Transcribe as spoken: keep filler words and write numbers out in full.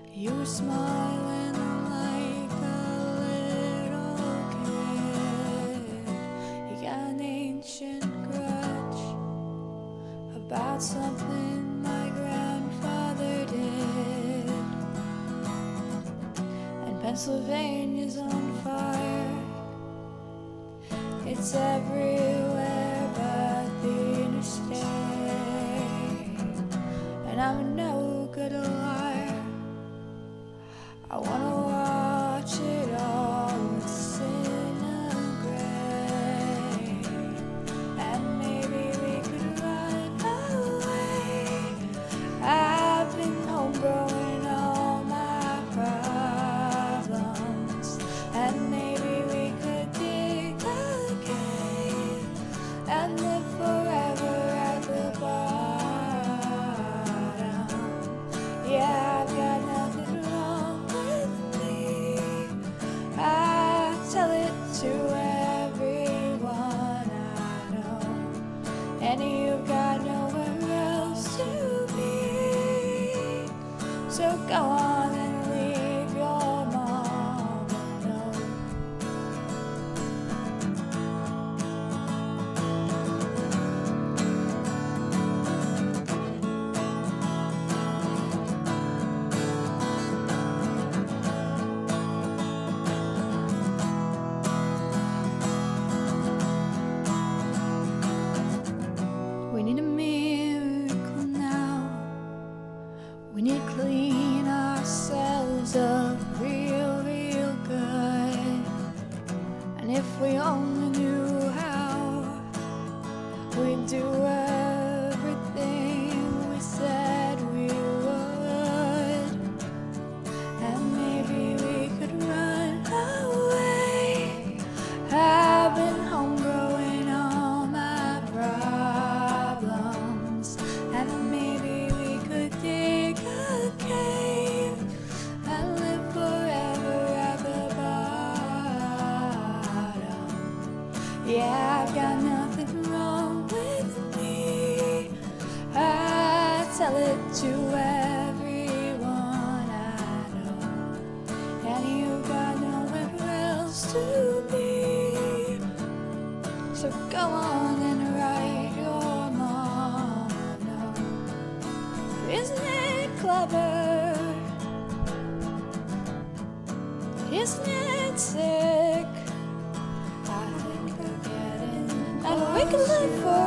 You were smiling like a little kid. You got an ancient grudge about something my grandfather did. And Pennsylvania's on fire. It's everywhere but the interstate. And I'm no good a liar. I wanna watch it all disintegrate. And maybe we could run away. I've been homegrowing all my problems. And maybe we could dig a cave and live forever at the bottom. Yeah, I've got nothing wrong with me. I tell it to everyone I know. And you've got nowhere else to be. So go on and leave your mom alone. We need a miracle now. We need to clean ourselves up real, real good. And if we only knew how, we'd do everything we said we would. And maybe we could run away. I've been homegrowing all my problems. And maybe we could dig a cave and live forever at the bottom. Yeah, I've got nothing wrong with me. I tell it to everyone I know. And you've got nowhere else to be. So go on and write your mom a note. Isn't it clever? Isn't it sick? I think we're getting, and we can live for